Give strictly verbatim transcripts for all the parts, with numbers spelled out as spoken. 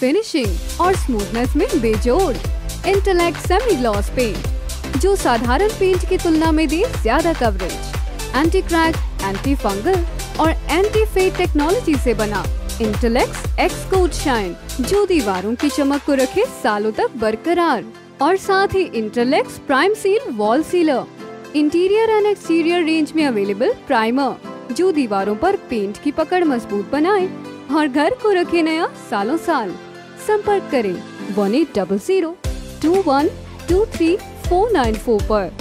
Finishing और smoothness में बेजोड़ इंटेलेक्ट सेमी ग्लॉस पेंट, जो साधारण पेंट की तुलना में दे ज्यादा coverage. Anti crack, anti fungal और एंटी फेड टेक्नोलॉजी से बना इंटेलेक्ट एक्स कोट शाइन, जो दीवारों की चमक को रखे सालों तक बरकरार। और साथ ही Intellect prime seal wall sealer, interior and exterior range में अवेलेबल प्राइमर, जो दीवारों पर पेंट की पकड़ मजबूत बनाए और घर को रखे नया सालों साल। संपर्क करें one eight double zero two one two three four nine four पर।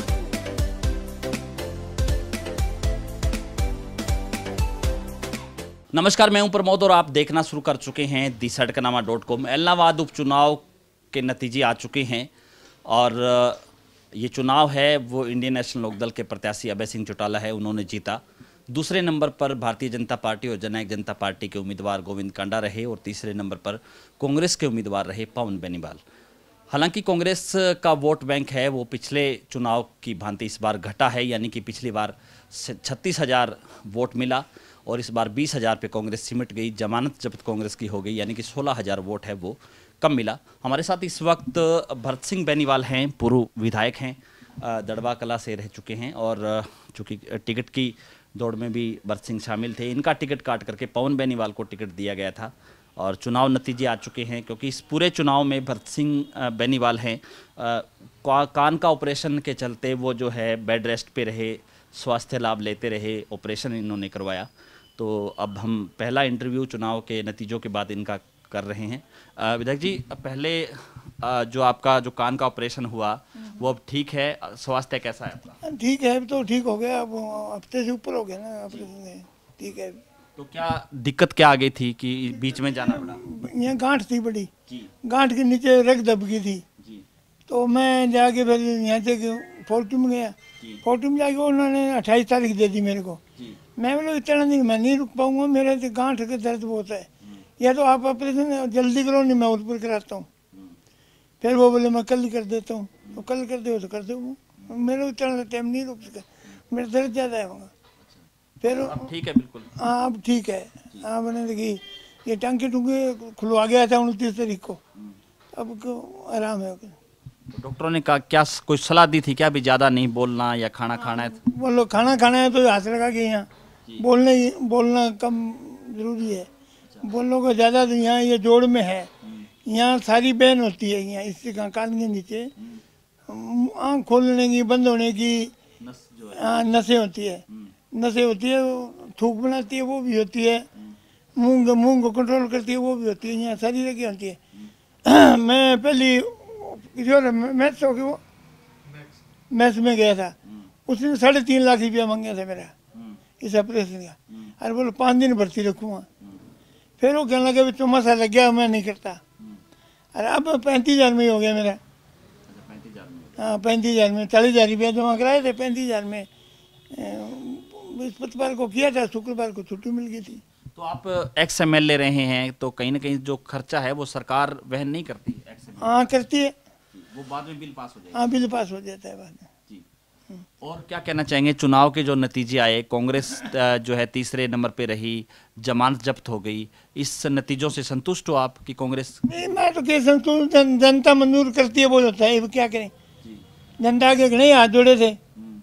नमस्कार, मैं हूं प्रमोद और आप देखना शुरू कर चुके हैं the Sadaknama dot com. Ellenabad उपचुनाव के नतीजे आ चुके हैं और ये चुनाव है वो इंडियन नेशनल लोकदल के प्रत्याशी अभय सिंह चौटाला है, उन्होंने जीता। दूसरे नंबर पर भारतीय जनता पार्टी और जननायक जनता पार्टी के उम्मीदवार गोविंद कांडा रहे और तीसरे नंबर पर कांग्रेस के उम्मीदवार रहे पवन बेनीवाल। हालांकि कांग्रेस का वोट बैंक है वो पिछले चुनाव की भांति इस बार घटा है, यानी कि पिछली बार छत्तीस हज़ार वोट मिला और इस बार बीस हज़ार पे कांग्रेस सिमट गई। जमानत जब्त कांग्रेस की हो गई, यानी कि सोलह हज़ार वोट है वो कम मिला। हमारे साथ इस वक्त भरत सिंह बेनीवाल हैं, पूर्व विधायक हैं, दड़वा कला से रह चुके हैं और चूँकि टिकट की दौड़ में भी भरत सिंह शामिल थे। इनका टिकट काट करके पवन बेनीवाल को टिकट दिया गया था और चुनाव नतीजे आ चुके हैं, क्योंकि इस पूरे चुनाव में भरत सिंह बेनीवाल हैं। कान का ऑपरेशन के चलते वो जो है बेड रेस्ट पे रहे, स्वास्थ्य लाभ लेते रहे, ऑपरेशन इन्होंने करवाया। तो अब हम पहला इंटरव्यू चुनाव के नतीजों के बाद इनका कर रहे हैं। विधायक जी, पहले जो आपका जो कान का ऑपरेशन हुआ वो अब ठीक है, स्वास्थ्य कैसा है आपका? ठीक है, अब तो ठीक हो गया, अब हफ्ते से ऊपर हो गया ना ऑपरेशन, ठीक है। तो क्या दिक्कत क्या आ गई थी कि बीच में जाना पड़ा? यहाँ गांठ थी बड़ी, गांठ के नीचे रग दब गई थी जी। तो मैं जाके फिर यहाँ से फोर्टी में गया, फोर्टी में जाके उन्होंने अट्ठाईस तारीख दे दी मेरे को। मैं बोला इतना नहीं, मैं नहीं रुक पाऊंगा, मेरा तो गांठ का दर्द बहुत है, या तो आप ऑपरेशन जल्दी करो, नहीं मैं उधर कराता हूँ। फिर वो बोले मैं कल कर देता हूँ, तो कल कर दो तो कर दो, मेरा इतना टाइम नहीं रुक सका, मेरा दर्द ज़्यादा है वहाँ। फिर अब ठीक है बिल्कुल? हाँ अब ठीक है। हाँ मैंने देखी ये टांके टूंके खुलवा गया था उनतीस तारीख को, अब आराम है। तो डॉक्टरों ने कहा क्या, कोई सलाह दी थी क्या भी ज़्यादा नहीं बोलना या खाना खाना है? बोलो खाना खाना है तो हाथ लगा के, यहाँ बोलना बोलना कम जरूरी है, बोलो को ज़्यादा। तो यहाँ ये जोड़ में है, यहाँ सारी बैन होती है, यहाँ इससे कान के नीचे आँख खोलने की बंद होने की हाँ नसें होती है, नसें होती है, थूक बनाती है वो भी होती है, मुंह मुंह को कंट्रोल करती है वो भी होती है, यहाँ सारी जगह होती है। मैं पहली जो मैथ्स हो गई वो मैथ्स में गया था, उसने साढ़े तीन लाख रुपया मांगा था मेरा इस ऑपरेशन का, अरे बोलो पाँच दिन भर्ती रखूँगा। फिर वो कहने लगा चौमासा लग गया, मैं नहीं करता। अरे अब पैंतीस हज़ार में ही हो गया मेरा। हाँ पैंतीस हज़ार में, चालीस हज़ार रुपया जमा कराए थे, पैंतीस हज़ार में बृहस्पतिवार को किया था, शुक्रवार को छुट्टी मिल गई थी। तो आप एक्स एम एल ले रहे हैं, तो कहीं ना कहीं जो खर्चा है वो सरकार वहन नहीं करती? हाँ करती है, वो बाद में बिल पास हो जाता है। हाँ बिल पास हो जाता है बाद में जी। और क्या कहना चाहेंगे, चुनाव के जो नतीजे आए, कांग्रेस जो है तीसरे नंबर पे रही, जमानत जब्त हो गई, इस नतीजों से संतुष्ट हो आप कि कांग्रेस? नहीं मैं तो क्या संतुष्ट, जन, जनता मंजूर करती है वो होता है, क्या करें। जनता के घने हाथ जोड़े थे,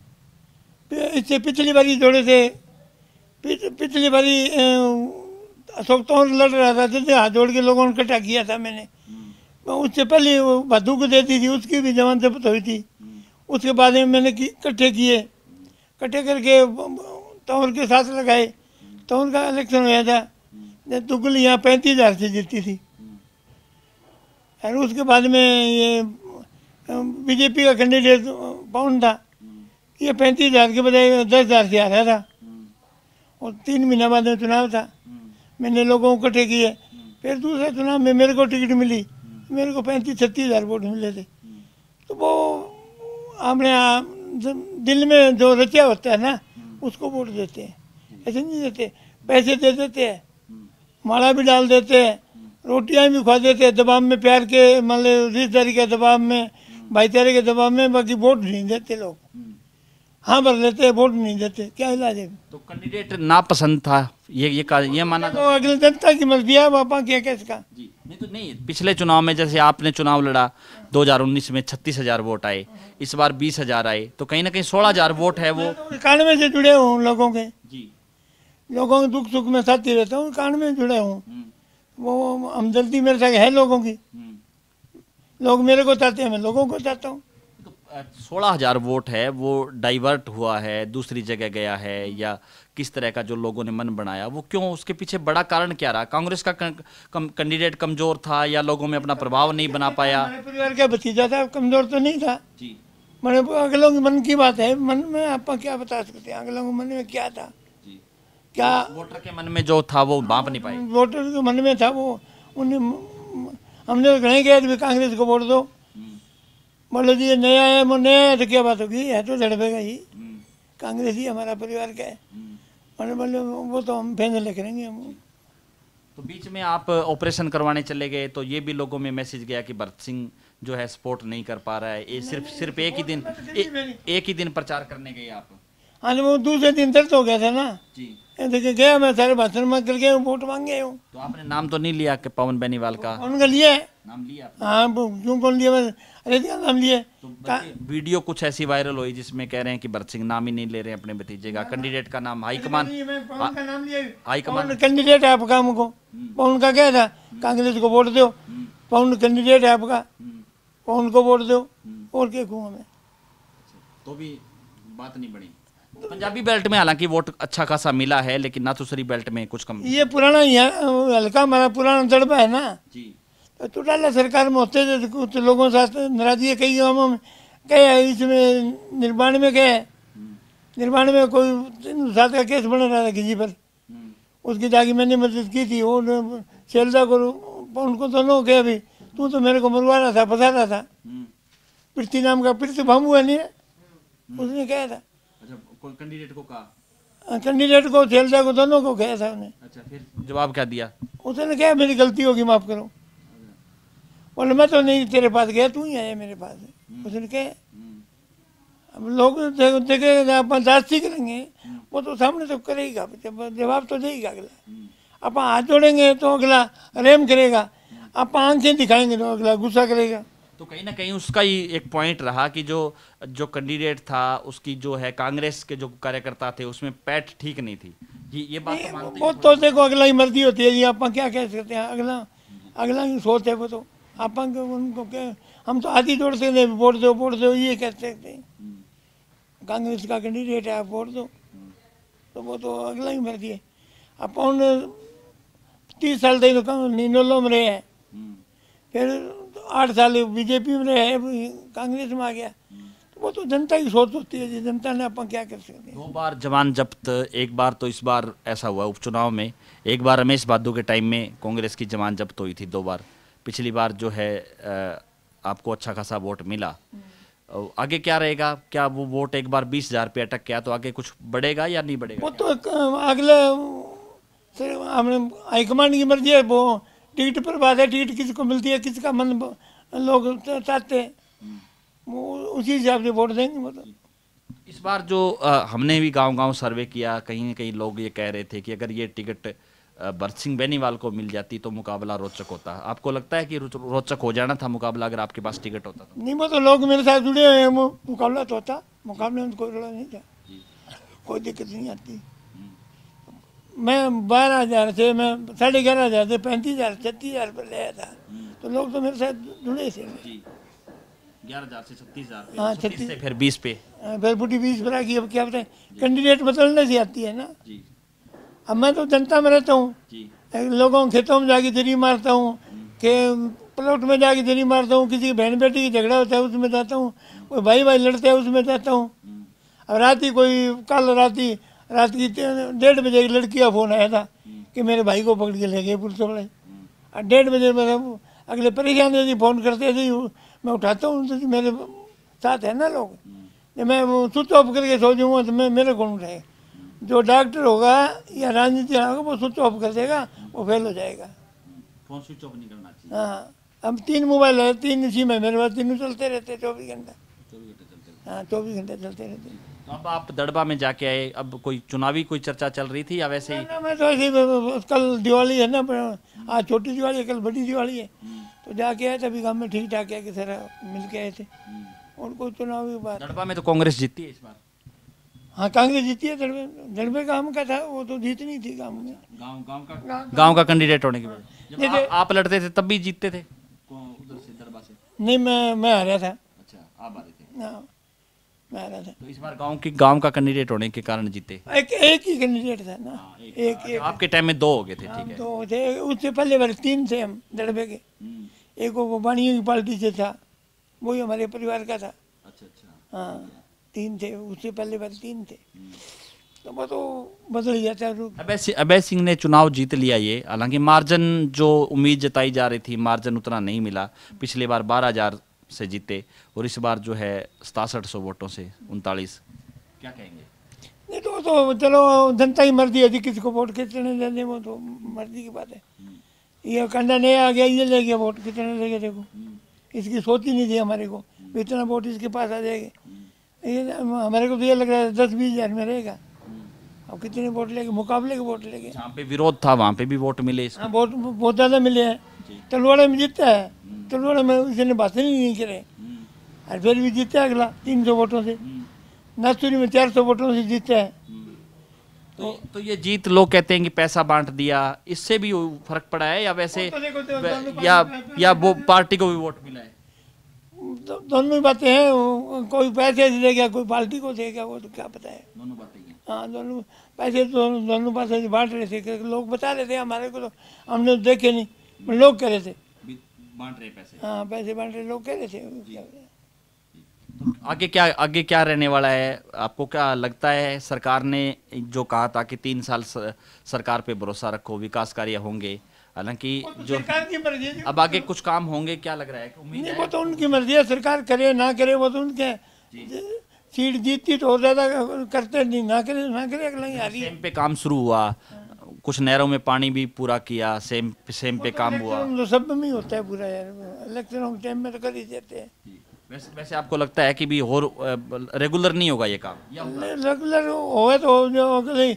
इससे पिछली बारी जोड़े थे, पिछली बारी अशोक तंवर लड़ रहा था, जैसे हाथ जोड़ के लोगों ने इकट्ठा किया था मैंने, उससे पहले वो भादू को देती थी, उसकी भी जमानत जब्त हुई थी। उसके बाद में मैंने इकट्ठे किए, इकट्ठे करके तंवर के साथ लगाए, तंवर का इलेक्शन हुआ था, तुगल यहाँ पैंतीस हज़ार से जीती थी। और उसके बाद में ये बीजेपी का कैंडिडेट पवन था, ये पैंतीस हज़ार के बजाय दस हज़ार से आ रहा था, और तीन महीना बाद में चुनाव था, मैंने लोगों को इकट्ठे किए। फिर दूसरे चुनाव में मेरे को टिकट मिली, मेरे को पैंतीस छत्तीस हज़ार वोट मिले थे। तो वो आपने दिल में जो रचा होता है ना उसको वोट देते हैं, ऐसे नहीं देते, पैसे दे देते हैं, माला भी डाल देते हैं, रोटियां भी खा देते हैं, दबाव में प्यार के मतलब रिश्तेदारी के दबाव में, भाईचारे के दबाव में, बाकी वोट नहीं देते लोग। हाँ भर लेते हैं, वोट नहीं देते, क्या इलाज है? तो कैंडिडेट ना पसंद था ये ये का, ये माना तो अगले जनता की मर्जी है, पापा क्या क्या इसका। जी नहीं तो नहीं, पिछले चुनाव में जैसे आपने चुनाव लड़ा दो हज़ार उन्नीस में छत्तीस हजार वोट आए, इस बार बीस हजार आए, तो कहीं ना कहीं सोलह हजार वोट है वो। इक्यानवे से जुड़े हूँ लोगों के, जी लोगों के दुख सुख में साथी रहता हूँ, इक्यानवे से जुड़े हूँ। वो हमदर्दी मेरे साथ है लोगों की, लोग मेरे को चाहते हैं, मैं लोगों को चाहता हूँ। सोलह हजार वोट है वो डाइवर्ट हुआ है, दूसरी जगह गया है, या किस तरह का जो लोगों ने मन बनाया वो क्यों, उसके पीछे बड़ा कारण क्या रहा? कांग्रेस का कैंडिडेट कमजोर था या लोगों में अपना प्रभाव नहीं बना पाया? मेरे परिवार का भतीजा था, कमजोर तो नहीं था जी। मैंने अगलों के मन की बात है, मन में आप क्या बता सकते हैं अगलों के मन में क्या था जी। क्या। वोटर के मन में जो था वो बांप नहीं पाए। वोटर के मन में था वो, उन्हें हमने कहीं गए तो कांग्रेस को वोट दो, बोलो जी ये नया है, वो नया है तो क्या बात होगी, है तो लड़ेगा ही, कांग्रेस ही हमारा परिवार का है। मैंने बोले वो तो हम फैसले करेंगे हम। तो बीच में आप ऑपरेशन करवाने चले गए तो ये भी लोगों में मैसेज गया कि भरत सिंह जो है सपोर्ट नहीं कर पा रहा है, ये सिर्फ सिर्फ एक ही दिन ए, एक ही दिन प्रचार करने गए आप? हाँ तो वो दूसरे दिन दर्द हो गया था ना जी। देखिए गया मैं सारे भाषण में कर गया, वोट मांगे हूँ। तो आपने नाम तो नहीं लिया कि पवन बेनीवाल का? उनका लिया है नाम लिया? हाँ क्यों कौन लिया, मैं अरे क्या नाम लिए। तो वीडियो कुछ ऐसी वायरल हुई जिसमें कह रहे हैं कि भरत सिंह नाम ही नहीं ले रहे अपने भतीजे का, कैंडिडेट का नाम हाईकमान हाईकमान कैंडिडेट है आपका, हमको पवन का क्या था, कांग्रेस को वोट दो, पवन कैंडिडेट है आपका, पवन को वोट दो, और क्या कहूँ मैं। तो भी बात नहीं बनी। पंजाबी बेल्ट में हालांकि वोट अच्छा खासा मिला है, लेकिन नाथुसरी बेल्ट में कुछ कम। ये पुराना ही है, हल्का हमारा पुराना तड़पा है ना जी। तो चौटाला सरकार में होते थे कुछ लोगों के साथ नाराजगी, कई गाँवों में गए, इसमें निर्माण में गए, निर्माण में कोई साथ का केस बना रहा था किसी पर, उसकी जाके मैंने मदद की थी, वो शैलजा को उनको दोनों गया भी, तू तो मेरे को मरवा रहा था, फंसा रहा था। पृथ्वी नाम का पृथ्वी भामू है नहीं, उसने कहा था कैंडिडेट को कहा, कैंडिडेट को शैलजा को दोनों को कहा था उन्हें। अच्छा फिर जवाब क्या दिया? उसने क्या मेरी गलती होगी माफ करो, बोले मैं तो नहीं तेरे पास गया, तू ही आया मेरे पास। उसने कहा अब लोग देखे अपन जास्ती करेंगे, वो तो सामने तो करेगा, जवाब तो देगा अगला। अपन हाथ जोड़ेंगे तो अगला रेम करेगा, अपन आंखें दिखाएंगे तो अगला गुस्सा करेगा। तो कहीं ना कहीं उसका ही एक पॉइंट रहा कि जो जो कैंडिडेट था उसकी जो है कांग्रेस के जो कार्यकर्ता थे उसमें पैठ ठीक नहीं थी, ये ये बात तो मानते हैं? वो तो देखो अगला ही मर्जी होती है, ये अपन क्या कह सकते हैं, अगला अगला की सोच है वो तो, अपन उनको क्या, हम तो आदि जोड़ सकते हैं वोट दो वोट दो ये कह सकते हैं, कांग्रेस का कैंडिडेट है आप वोट दो, तो वो तो अगला ही मर्जी है। अपन तीस साल तक तो नीनोलो में रहे हैं, फिर आठ साल बीजेपी में रहे, कांग्रेस में आ गया, तो वो तो जनता की सोच होती है, जनता ने अपन क्या कर सकते हैं। दो बार जवान जब्त, एक बार तो इस बार ऐसा हुआ उपचुनाव में, एक बार रमेश बादू के टाइम में कांग्रेस की जवान जब्त हुई थी दो बार, पिछली बार जो है आपको अच्छा खासा वोट मिला, आगे क्या रहेगा? क्या वो वोट एक बार बीस हजार पे अटक गया तो आगे कुछ बढ़ेगा या नहीं बढ़ेगा? वो तो अगले हमने हाईकमान की मर्जी है, वो टिकट पर बात है, टिकट किसको मिलती है, किसका मन लोग चाहते हैं, वो उसी हिसाब से वोट देंगे। वो तो इस बार जो आ, हमने भी गांव-गांव सर्वे किया, कहीं न कहीं लोग ये कह रहे थे कि अगर ये टिकट भरत सिंह बेनीवाल को मिल जाती तो मुकाबला रोचक होता। आपको लगता है कि रोचक हो जाना था मुकाबला अगर आपके पास टिकट होता तो? नहीं, वो तो लोग मेरे साथ जुड़े हुए हैं, वो मुकाबला तो होता, मुकाबले में कोई लड़ा नहीं था, कोई दिक्कत नहीं आती। मैं बारह हजार से, मैं साढ़े ग्यारह हजार से पैंतीस हजार छत्तीस हजार पर ले आया था, तो लोग तो मेरे साथ जुड़े थे। ग्यारह हजार से छत्तीस हजार, हाँ छत्तीस से फिर बीस पे, फिर बुढ़ी बीस पर आ गई। अब क्या बताएं, कैंडिडेट बदलने से आती है ना। अब मैं तो जनता में रहता हूँ, लोगों के खेतों में जाके दरी मारता हूँ, के प्लॉट में जाके दरी मारता हूँ, किसी की बहन बेटी की झगड़ा होता है उसमें जाता हूँ, कोई भाई भाई लड़ते हैं उसमें जाता हूँ। अब रात ही कोई कल रात ही रात की डेढ़ बजे एक लड़की का फ़ोन आया था कि मेरे भाई को पकड़ के ले गए पुलिस वाले। डेढ़ बजे मेरे अगले परेशान यदि फ़ोन करते थे मैं उठाता हूँ, तो मेरे साथ है ना लोग, मैं वो स्विच ऑफ करके सो जाऊँगा तो मैं मेरे कौन उठाएगा। जो डॉक्टर होगा या राजनीति होगा वो स्विच ऑफ कर देगा, वो फेल हो जाएगा। फोन स्विच ऑफ नहीं करना चाहिए। हाँ, अब तीन मोबाइल है, तीन सिम है मेरे पास, तीनों चलते रहते चौबीस घंटा। हाँ चौबीस घंटे चलते रहते। तो अब आप दड़बा में जाके आए, अब कोई चुनावी कोई चर्चा चल रही थी या वैसे ही? ना, मैं तो ऐसे ही, कल दिवाली है ना, आज छोटी दिवाली है, कल बड़ी दिवाली है, तो जाके आए थे। अभी गाँव में ठीक ठाक है कि सारा मिल के आए थे। और कोई चुनावी बात, दड़बा में तो कांग्रेस जीती है इस बार। हाँ कांग्रेस जीती है। दड़बे दड़बे काम का था, वो तो जीतनी थी काम में, गांव गांव का गांव का कैंडिडेट होने की वजह। जब जैसे- आप, आप लड़ते थे तब भी जीतते थे उधर से, दड़बा से? नहीं, मैं मैं हारा था। अच्छा, आप आ रहे थे। हाँ, मैं हारा था। तो इस बार गांव की गांव का कैंडिडेट होने के कारण जीते। एक एक ही कैंडिडेट था ना, एक एक आपके टाइम में दो हो गए थे, ठीक है। तो थे, उससे पहले बार तीन थे हम दड़बे के। एक वो बानियों की पार्टी से था, वही हमारे परिवार का था। अच्छा अच्छा। हाँ, तीन थे, उससे पहले बार तीन थे, तो वो तो बदल ही जाता है। अभय सिंह अभय सिंह ने चुनाव जीत लिया ये, हालांकि मार्जिन जो उम्मीद जताई जा रही थी मार्जिन उतना नहीं मिला। पिछले बार बारह हजार से जीते और इस बार जो है सतासठ सौ वोटों से उनतालीस। क्या कहेंगे? नहीं तो तो चलो जनता की मर्जी है जी, किसी को वोट कितने देने, वो तो मर्जी की बात है। ये कंडा नहीं आ गया, ये ले गया वोट, कितने ले गए देखो, इसकी सोच ही नहीं थी हमारे को, इतना वोट इसके पास आ जाएगा। ये हमारे को तो ये लग रहा है दस बीस हजार में रहेगा। अब कितने वोट लेंगे, मुकाबले के वोट लेंगे। जहाँ पे विरोध था वहाँ पे भी वोट मिले इसको। हाँ, बहुत बहुत ज़्यादा मिले हैं। तलवाड़े में जीतता है, तलवाड़े में उसने बातें नहीं, नहीं करे, और फिर भी जीता है अगला तीन सौ वोटों से। नासूरी में चार सौ वोटों से जीता है। तो, तो ये जीत लोग कहते हैं कि पैसा बांट दिया, इससे भी फर्क पड़ा है या वैसे तो देखो, तो दोनों या या वो पार्टी को भी वोट मिला है? दो- दोनों ही बातें हैं। वो- कोई पैसे से देगा, कोई पार्टी को देगा, वो तो क्या पता है। दोनों बातें हैं। हाँ, दोनों पैसे तो दोनों पैसे से बांट रहे थे, कि लोग बता रहे थे, हमारे को तो हमने तो देखे नहीं, पर लोग कह रहे थे। बांट रहे पैसे। हाँ, पैसे बांट रहे, लोग कह रहे थे। क्या पता है। आगे क्या आगे क्या रहने वाला है? आपको क्या लगता है? सरकार ने जो कहा था कि तीन साल स- सरकार पे भरोसा रखो, विकास कार्य होंगे, हालांकि जो सरकार की मर्जी है जी। अब आगे कुछ काम होंगे, क्या लग रहा है? उम्मीद नहीं, है? वो तो उनकी मर्जी है, सरकार करे ना करे वो तो उनके। सीट जीतती तो और ज्यादा करते, नहीं ना करे ना करे, अगला ही आ रही है। सेम पे काम शुरू हुआ, कुछ नहरों में पानी भी पूरा किया, सेम सेम पे काम हुआ। इलेक्शन तो सब में ही होता है पूरा यार, इलेक्शनों के टाइम में तो कर ही देते हैं। वैसे वैसे आपको लगता है कि भी और रेगुलर नहीं होगा ये काम या रेगुलर होगा तो जो अगले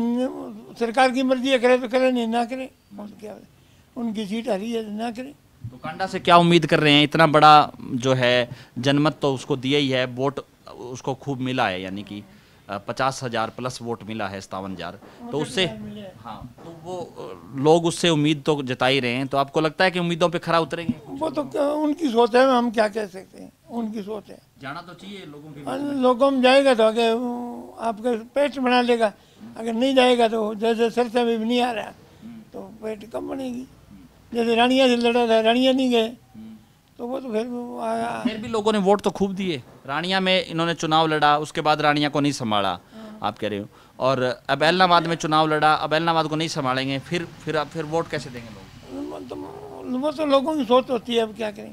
सरकार की मर्जी है, करे तो करे, नहीं ना करे, और क्या है। उनकी सीट हरी है, ना करे। तो कांडा से क्या उम्मीद कर रहे हैं? इतना बड़ा जो है जनमत तो उसको दिया ही है, वोट उसको खूब मिला है, यानी कि पचास हजार प्लस वोट मिला है, सतावन हजार तो उससे हाँ, तो वो अ, लोग उससे उम्मीद तो जता ही रहे हैं। तो आपको लगता है कि उम्मीदों पे खरा उतरेंगे? वो तो क्या- उनकी सोच है, हम क्या कह सकते हैं, उनकी सोच है। जाना तो चाहिए लोगों के। और लोगों में जाएगा तो आगे आपका पेट बना लेगा, अगर नहीं जाएगा तो जैसे सरसा में भी नहीं आ रहा तो पेट कम बनेगी। जैसे रानिया से लड़ा था, रानिया नहीं गए तो वो तो फिर वो आया। फिर भी लोगों ने वोट तो खूब दिए। रानिया में इन्होंने चुनाव लड़ा, उसके बाद रानिया को नहीं संभाला, आप कह रहे हो, और अब एलनाबाद में चुनाव लड़ा, अब एलनाबाद को नहीं संभालेंगे, फिर फिर अब फिर वोट कैसे देंगे लोग? तो वो तो लोगों की सोच होती है, अब क्या करें,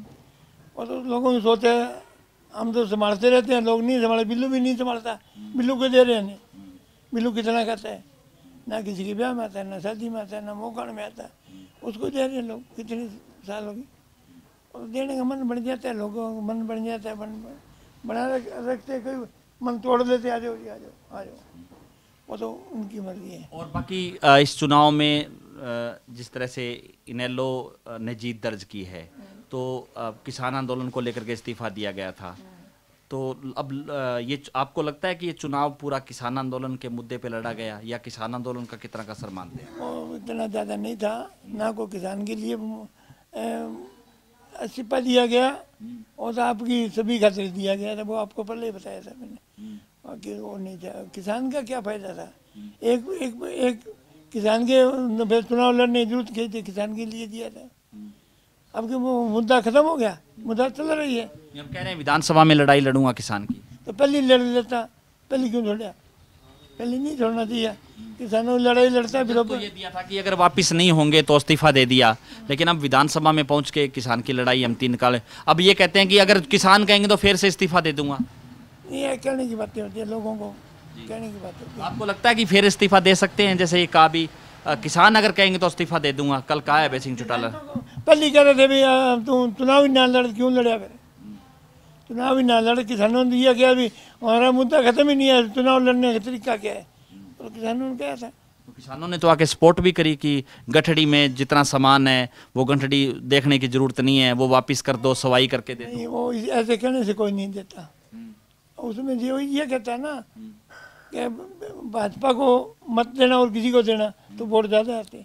वो तो लोगों की सोच है। हम तो संभालते रहते हैं, लोग नहीं संभाले। बिल्लू भी नहीं संभालता, बिल्लू को दे रहे हैं। बिल्लू कितना खाता है, ना किसी के ब्याह में आता है, ना शादी में आता है, ना मोकड़ में आता है, उसको दे रहे हैं लोग कितने साल होगी। और देने का मन बढ़ जाता है, लोगों का मन बढ़ जाता है, मन बना रख- रखते हैं, कोई मन तोड़ देते, आ जाओ जी, आ जाओ आ जाओ, वो तो उनकी मर्जी है। और बाकी अ, इस चुनाव में अ, जिस तरह से इनेलो अ, ने जीत दर्ज की है, तो अ, किसान आंदोलन को लेकर के इस्तीफा दिया गया था, तो अब अ, ये च- आपको लगता है कि ये चुनाव पूरा किसान आंदोलन के मुद्दे पे लड़ा गया, या किसान आंदोलन का कितना का असर मानते हैं? वो इतना ज़्यादा नहीं था ना, को किसान के लिए इस्तीफा दिया गया, और तो आपकी सभी खातिर दिया गया था, वो आपको पहले ही बताया था मैंने। बाकी वो नहीं था, किसान का क्या फायदा था। एक एक एक किसान के फिर चुनाव लड़ने की जरूरत की थी, किसान के लिए दिया था। अब कि वो मुद्दा खत्म हो गया, मुद्दा चल रही है। अब कह रहे हैं विधानसभा में लड़ाई लड़ूंगा किसान की। तो पहले लड़ लेता, पहले क्यों छोड़ा, पहले नहीं छोड़ना चाहिए। किसानों की लड़ाई लड़ता फिर तो ये दिया था कि अगर वापस नहीं होंगे तो इस्तीफा दे दिया, लेकिन अब विधानसभा में पहुंच के किसान की लड़ाई हम तीन निकाले। अब ये कहते हैं कि अगर किसान कहेंगे तो फिर से इस्तीफा दे दूंगा। ये कहने की बातें होती है, लोगों को कहने की बात होती है। आपको लगता है कि फिर इस्तीफा दे सकते हैं? जैसे ये कहा भी अ, किसान अगर कहेंगे तो इस्तीफा दे दूंगा, कल कहा है अभय सिंह चौटाला। पहले कह रहे थे भाई तू चुनाव ही ना लड़, क्यों लड़िया फिर चुनाव ही ना लड़, किसानों ने दिया क्या, अभी हमारा मुद्दा खत्म ही नहीं है, चुनाव लड़ने का तरीका क्या है, तो किसानों ने कहा था। तो किसानों ने तो आके सपोर्ट भी करी कि गठड़ी में जितना सामान है वो गठड़ी देखने की जरूरत नहीं है, वो वापस कर दो, सवाई करके दे दो। नहीं, वो ऐसे कहने से कोई नहीं देता, उसमें जो ये कहता है ना कि भाजपा को मत देना और किसी को देना तो वोट ज़्यादा आते।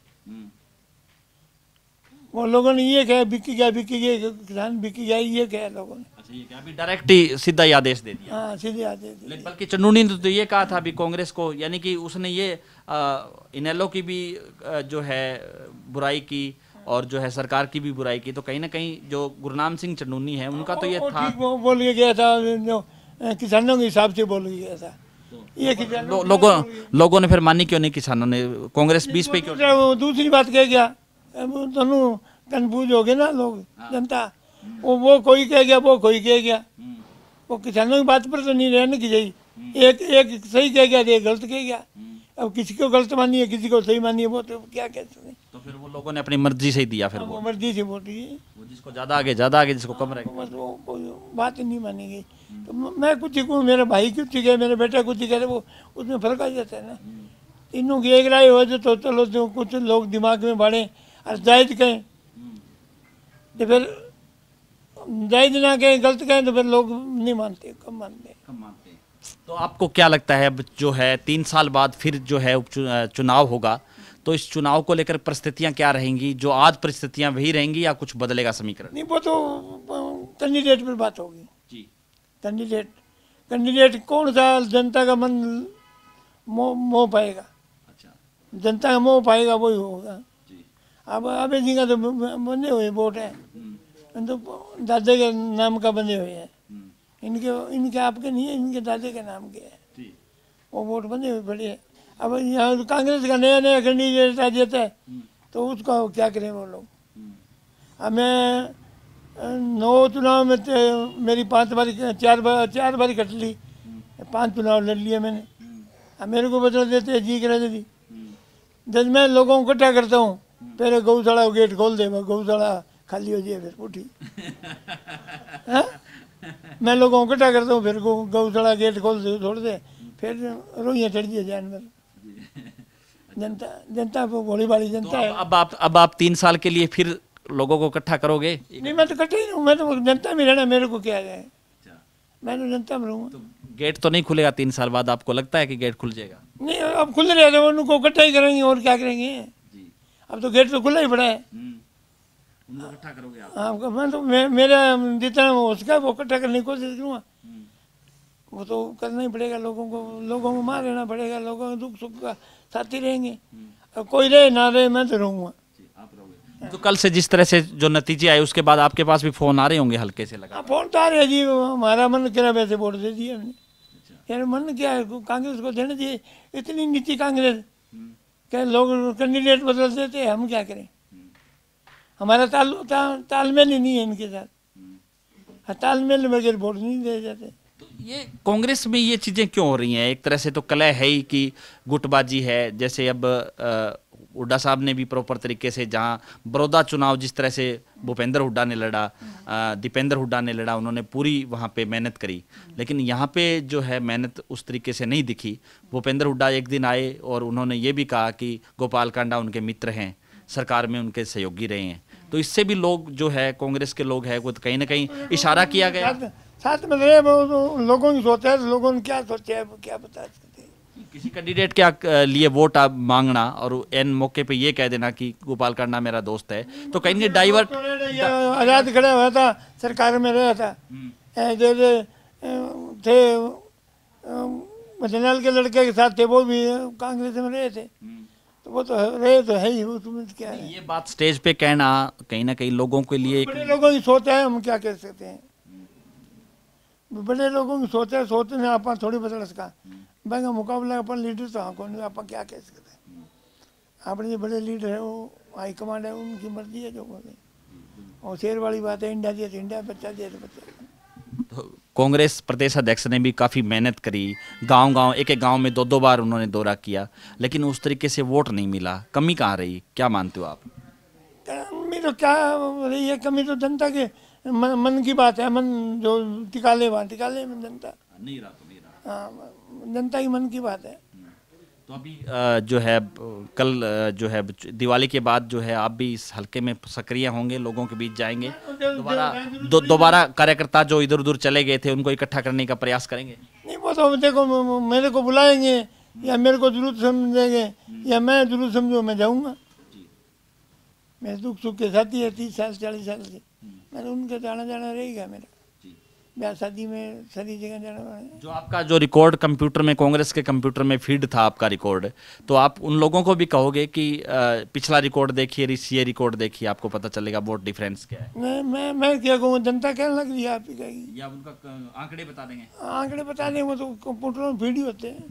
वो लोगों ने ये कहा बिक गया बिक गया किसान बिक गया, ये कहा लोगों ने। अच्छा, ये क्या अभी डायरेक्ट ही सीधा ही आदेश दे दिया? हाँ, सीधे आदेश दे लेकिन बल्कि चन्नूनी ने तो ये कहा था अभी कांग्रेस को, यानी कि उसने ये इनेलो की भी आ, जो है बुराई की और जो है सरकार की भी बुराई की। तो कहीं ना कहीं जो गुरनाम सिंह चन्नूनी है उनका तो ये वो था, ठीक वो बोल के गया था, जो किसानों के हिसाब से बोल के गया था। ये किसानों लो, लोगों लोगों ने फिर मानी क्यों नहीं किसानों ने, कांग्रेस बीस पे क्यों? दूसरा- दूसरी बात कह गया, अब दोनों कन्फ्यूज हो गए ना लोग, जनता, वो वो कोई कह गया वो कोई कह गया, वो किसानों की बात पर तो नहीं रहने की चाहिए। एक एक सही कह गया, एक गलत कह गया, अब किसी को गलत मानी है किसी को सही मानी है, वो तो क्या कह सकते हैं। तो फिर वो लोगों ने अपनी मर्जी से ही दिया, फिर वो वो मर्जी से वोट दिए, वो जिसको ज्यादा आगे ज्यादा आगे, जिसको कम रहे। बस वो कोई बात ही नहीं मानी गई। तो मैं कुछ ही कहूँ, मेरा भाई कुछ ही कहे, मेरा बेटा कुछ ही कहे, वो उसमें फर्क आ जाता है ना। तीनों की एक राय हो जाए तो चलो, जो कुछ लोग दिमाग में बाढ़े और जायज कहें तो फिर जायज ना कहें, गलत कहें तो फिर लोग नहीं मानते, कम मानते कम मानते हैं। तो आपको क्या लगता है अब जो है तीन साल बाद फिर जो है उपचु- चुनाव होगा, तो इस चुनाव को लेकर परिस्थितियां क्या रहेंगी? जो आज परिस्थितियां वही रहेंगी या कुछ बदलेगा समीकरण? नहीं, वो तो कैंडिडेट पर बात होगी। जी, कैंडिडेट कैंडिडेट कौन सा जनता का मन मोह मोह पाएगा, अच्छा जनता का मोह पाएगा वही होगा। जी, अब अभय सिंह का तो बंधे हुए वोट है, तो दादे के नाम का बंधे हुए हैं, इनके इनके आपके नहीं है, इनके दादे के नाम के है, जी, वो वोट बंधे हुए पड़े हैं। अब यहाँ कांग्रेस का नया नया कैंडिडेट आ जाता है तो उसका क्या करें वो लोग। अब मैं नौ चुनाव में ते- मेरी पांच बारी चार बार चार बारी कट ली, पांच चुनाव लड़ लिए मैंने। अब मेरे को बदला देते हैं जी करा दी, जब मैं लोगों को इकट्ठा करता हूँ पहले गौशाला गेट खोल दे, गौशाला खाली हो जाए फिर उठी हाँ? मैं लोगों को इकट्ठा करता हूँ, फिर गौ गौशाला गेट खोल दे छोड़ दे, फिर रोइयाँ चढ़ दिए जानवर। जनता जनता को भोली भाली तो जनता अब, है। अब आप अब आप तीन साल के लिए फिर लोगों को इकट्ठा करोगे? नहीं, मैं तो इकट्ठा ही हूँ, मैं तो जनता में रहना, मेरे को क्या है, मैं तो जनता में रहूँगा। तो गेट तो नहीं खुलेगा तीन साल बाद? आपको लगता है कि गेट खुल जाएगा? नहीं, अब खुल रहे थे, उनको इकट्ठा ही करेंगे और क्या करेंगे। जी, अब तो गेट तो खुला ही पड़ा है। उनको इकट्ठा करोगे आप? हाँ, मैं तो मे, मेरा जितना हो सका वो इकट्ठा करने की कोशिश करूँगा। वो तो करना ही पड़ेगा, लोगों को लोगों को मार रहना पड़ेगा, लोगों के दुख सुख का साथी रहेंगे। अब कोई रहे ना रहे मैं तो रहूँगा। तो कल से जिस तरह से जो नतीजे आए उसके बाद आपके पास भी फोन आ रहे होंगे हल्के से लगा? हाँ, फोन तो आ रहे हैं जी, हमारा मन करा वैसे वोट दे दिए हमने। यार मन क्या है, कांग्रेस को देना चाहिए, इतनी नीति कांग्रेस क्या लोग कैंडिडेट बदल देते हैं, हम क्या करें। हमारा ताल ता, तालमेल ही नहीं है इनके साथ, हाँ, तालमेल बगैर वोट नहीं दे जाते। तो ये कांग्रेस में ये चीजें क्यों हो रही हैं? एक तरह से तो कलह है ही कि गुटबाजी है, जैसे अब अ, हुड्डा साहब ने भी प्रॉपर तरीके से, जहां बड़ौदा चुनाव जिस तरह से भूपेंद्र हुड्डा ने लड़ा, अ, दीपेंद्र हुड्डा ने लड़ा, उन्होंने पूरी वहां पे मेहनत करी, लेकिन यहाँ पे जो है मेहनत उस तरीके से नहीं दिखी। भूपेंद्र हुड्डा एक दिन आए और उन्होंने ये भी कहा कि गोपाल कांडा उनके मित्र हैं, सरकार में उनके सहयोगी रहे हैं, तो इससे भी लोग जो है कांग्रेस के लोग हैं वो कहीं ना कहीं इशारा किया गया। साथ, साथ में रहे वो तो लोगों की सोचा है, लोगों ने क्या सोचा है वो क्या बता सकते हैं। किसी कैंडिडेट के आ- लिए वोट आप मांगना और एन मौके पे ये कह देना कि गोपाल कांडा मेरा दोस्त है, तो कहीं ना डाइवर्ट। आज़ाद खड़ा हुआ था, सरकार में रहा था, ए, जो जो, ए, थे मदनलाल के लड़के के साथ थे, वो भी कांग्रेस में रहे थे, तो वो तो रहे तो है ही, वो तुम्हें क्या है। ये बात स्टेज पे कहना कहीं ना कहीं लोगों के लिए एक- बड़े लोगों की सोच है, हम क्या कह सकते हैं। बड़े लोगों की सोच है, सोचने आप थोड़ी बदल सका भाई, मुकाबला अपन लीडर तो हाँ कौन, आप क्या कह सकते हैं। अपने जो बड़े लीडर है वो हाई कमांड है, उनकी मर्जी है जो बोले, और शेर वाली बात है, इंडिया दिए तो इंडिया, बच्चा दिए तो बच्चा। तो कांग्रेस प्रदेश अध्यक्ष ने भी काफ़ी मेहनत करी, गांव गांव एक एक गांव में दो दो बार उन्होंने दौरा किया, लेकिन उस तरीके से वोट नहीं मिला। कमी कहाँ रही, क्या मानते हो आप? कमी तो क्या रही है कमी, तो जनता के मन, मन की बात है। मन जो टिका ले वहाँ टिका ले जनता, नहीं रहा तो नहीं रहा। हाँ, जनता की मन की बात है। तो अभी अ, जो है कल अ, जो है दिवाली के बाद जो है आप भी इस हलके में सक्रिय होंगे, लोगों के बीच जाएंगे, दोबारा दो, दोबारा कार्यकर्ता जो इधर उधर चले गए थे उनको इकट्ठा करने का प्रयास करेंगे? नहीं, वो तो देखो मेरे को बुलाएंगे या मेरे को जरूरत समझेंगे या मैं जरूरत समझूँ, मैं जाऊँगा। मेरे दुख सुख के साथी है तीस साल चालीस साल से, मैंने उनके जाना जाना रहेगा मेरा, ब्याह शादी में सारी जगह जाना है। जो आपका जो रिकॉर्ड कंप्यूटर में, कांग्रेस के कंप्यूटर में फीड था आपका रिकॉर्ड, तो आप उन लोगों को भी कहोगे कि अ, पिछला रिकॉर्ड देखिए, ये रिकॉर्ड देखिए, आपको पता चलेगा वोट डिफरेंस क्या है? मैं मैं मैं क्या कहूँ, जनता कहने लग रही है, आप ही कहेगी या उनका आंकड़े बता देंगे? आंकड़े बता दें, वो तो कंप्यूटर में फीड ही होते हैं।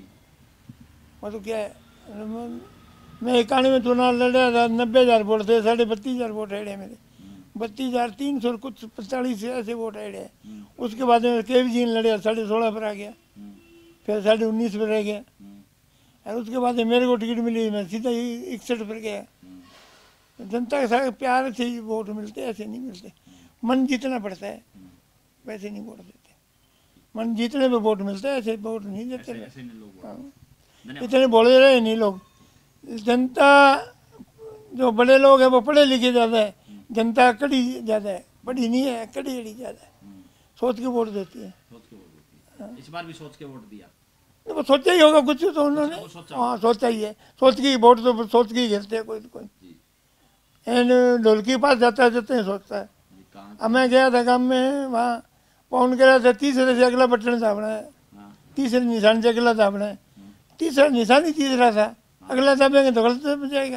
वो तो क्या है, मैं इक्यानवे में चुनाव लड़ा था, नब्बे हज़ार वोट थे, साढ़े बत्तीस हज़ार वोट है मेरे, बत्तीस हज़ार तीन सौ कुछ पैंतालीस ऐसे वोट है। उसके बाद में के वी जी लड़े, साढ़े सोलह पर आ गया, फिर साढ़े उन्नीस पर रह गया, और उसके बाद में मेरे को टिकट मिली, मैं सीधा ही इकसठ पर गया। जनता के साथ प्यार से ही वोट मिलते, ऐसे नहीं मिलते। मन जीतना पड़ता है, वैसे नहीं वोट देते। मन जीतने पे वोट मिलता है, ऐसे वोट नहीं देते। हाँ, इतने बोले रहे नहीं लोग। जनता जो बड़े लोग हैं वो पढ़े लिखे ज़्यादा है, जनता कड़ी ज़्यादा है, पढ़ी नहीं है, कड़ी कड़ी ज़्यादा है, सोच के वोट देती है। इस बार भी सोच के वोट दिया? वो सोचा ही होगा कुछ तो उन्होंने, हाँ सोचा ही है, सोच के वोट तो सोच के ही खेलते हैं कोई तो कोई। एंड ढोलकी के पास जाता है, जाते हैं सोचता है। अब मैं गया था काम में, वहाँ पहुँच गया था, तीसरे से अगला बटन दाबना है, तीसरे निशान से अगला दाबना है, तीसरा निशान ही तीसरा था, अगला दाबेंगे तो गलत हो जाएगा।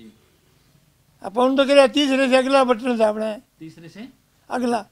अब पौन तो कह तीसरे से अगला बटन दाबना है, तीसरे से अगला,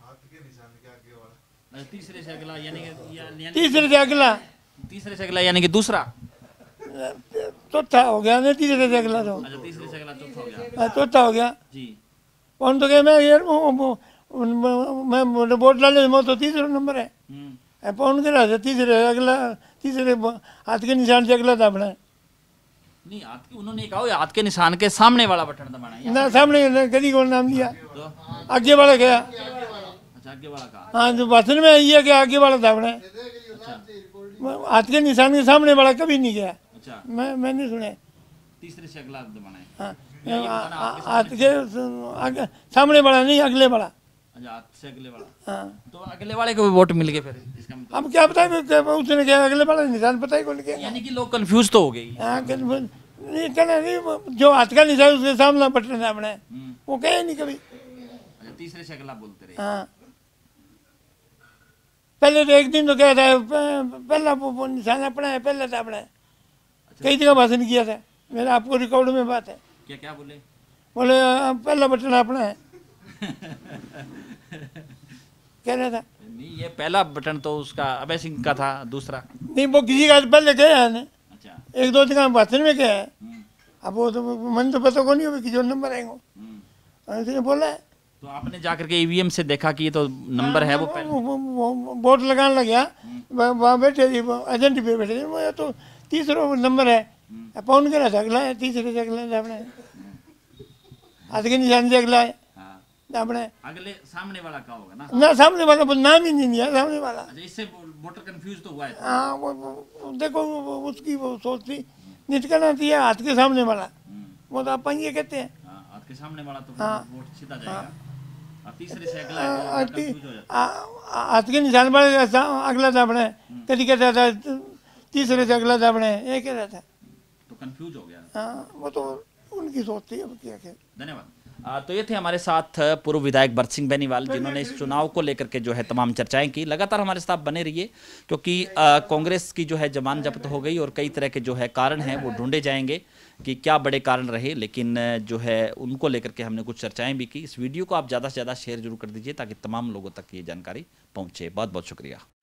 तीसरे से अगला यानी कि तीसरे से अगला, तीसरे से अगला यानी कि दूसरा, चौथा हो गया ना, तीसरे से अगला तो, अच्छा तीसरे से अगला चौथा हो गया, चौथा हो गया जी। पौन तो कह मैं यार मैं वोट डाले वो तो तीसरा नंबर है, पौन कह रहा था तीसरे अगला, तीसरे हाथ के निशान से अगला दाबना है। नहीं, हाथ के उन्होंने कहा हाथ के निशान के सामने वाला बटन दबाना है ना, सामने कभी कौन नाम लिया, आगे वाला गया। अच्छा आगे वाला कहा? हाँ, जो भाषण में ये कि आगे वाला दाबना है, हाथ के निशान के सामने वाला कभी नहीं गया। अच्छा, मैं मैं नहीं सुने। तीसरे से अगला दबाना है। हाँ, हाथ के आगे सामने वाला नहीं, अगले वाला। अच्छा, हाथ से अगले वाला। हाँ, तो अगले वाले को भी वोट मिल गए फिर, इसका मतलब? अब क्या पता है उसने क्या अगले वाला निशान पता ही कौन क्या। यानी कि लोग कंफ्यूज तो हो गए। हाँ, नहीं कहना नहीं, जो हाथ का निशान उसके सामने बटन दाबना है, वो कहे नहीं कभी। अच्छा, तीसरे से अगला बोलते रहे। हाँ, पहले तो एक दिन तो क्या था, पहला निशान अपना है, पहले दाबना है। कई जगह भाषण किया था, मेरा आपको रिकॉर्ड में बात है। क्या क्या बोले? बोले पहला बटन अपना है, कह रहा था। नहीं, ये पहला बटन तो उसका अभय सिंह का था, दूसरा नहीं वो किसी का पहले गया है ना। अच्छा, एक दो जगह भाषण में गया है, अब वो तो मन तो पता को नहीं हो कि जो नंबर आएंगे, इसने बोला है। तो आपने जाकर के ईवीएम से देखा कि ये तो नंबर है वो पहले? वोट लगाने लग गया, वहाँ बैठे एजेंट पे बैठे, वो तो तीसरा नंबर है, पौन कह रहा था अगला है, तीसरे से अगला दाबना है, हाथ के निशान से अगला है दाबना है। अगले सामने वाला का होगा ना? ना, सामने वाला नाम ही नहीं दिया, सामने वाला। अच्छा, इससे वोटर कंफ्यूज तो हुआ है। हाँ, वो, वो देखो वो, उसकी वो सोच थी, निटकना थी हाथ के सामने वाला, वो तो अपन ये कहते हैं हाथ के सामने वाला तो हाँ, वोट सीधा जाएगा। और तीसरे से अगला आ, है, ती, कंफ्यूज हो जाता है। हाथ के निशान वाले अगला दाबना है, कभी कहता था तीसरे से अगला दाबना है, ये कह रहा था, तो कंफ्यूज हो गया। हाँ, वो तो उनकी सोच थी, अब क्या क्या। धन्यवाद। आ, तो ये थे हमारे साथ पूर्व विधायक भरत सिंह बेनीवाल, जिन्होंने इस चुनाव को लेकर के जो है तमाम चर्चाएं की। लगातार हमारे साथ बने रहिए, क्योंकि आ, कांग्रेस की जो है जमान जब्त हो गई और कई तरह के जो है कारण हैं वो ढूंढे जाएंगे कि क्या बड़े कारण रहे, लेकिन जो है उनको लेकर के हमने कुछ चर्चाएं भी की। इस वीडियो को आप ज़्यादा से ज़्यादा शेयर जरूर कर दीजिए ताकि तमाम लोगों तक ये जानकारी पहुँचे। बहुत बहुत शुक्रिया।